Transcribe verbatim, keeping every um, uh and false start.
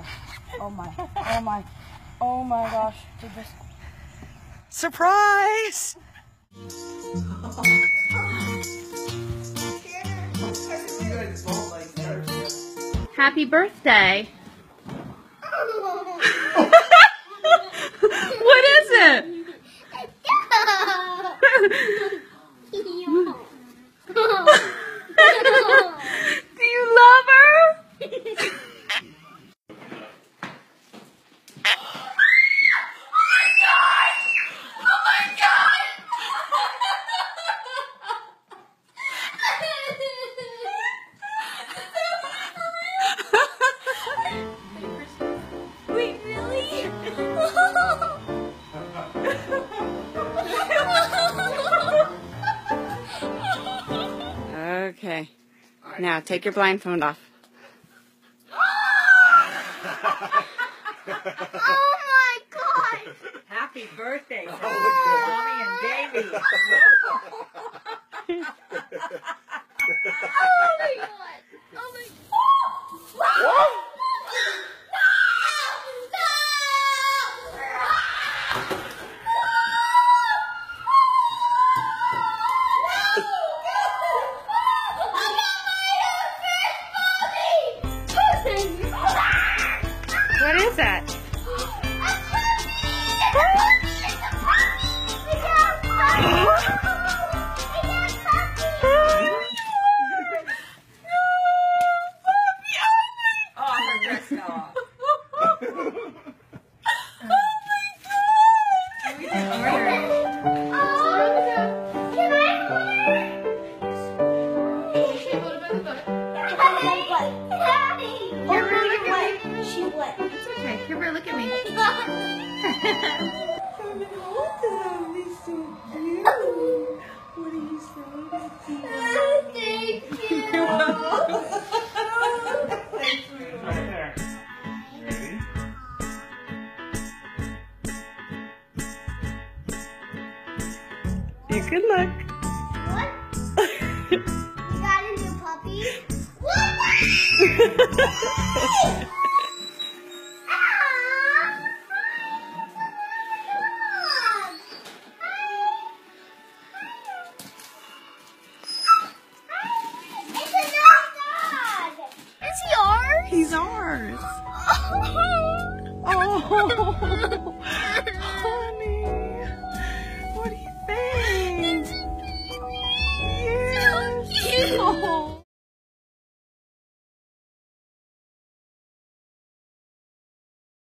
my, oh my, oh my, oh my gosh. Did this... Surprise! Happy birthday. What is it? Do you love her? Wait, really? Okay. Now take your blindfold off. Oh my god! Happy birthday, Oh, mommy and baby. Oh my god! Oh my god! What is that? Okay, here, Bear, look at me. You can look. What? You got a new puppy? What? He's ours. Oh.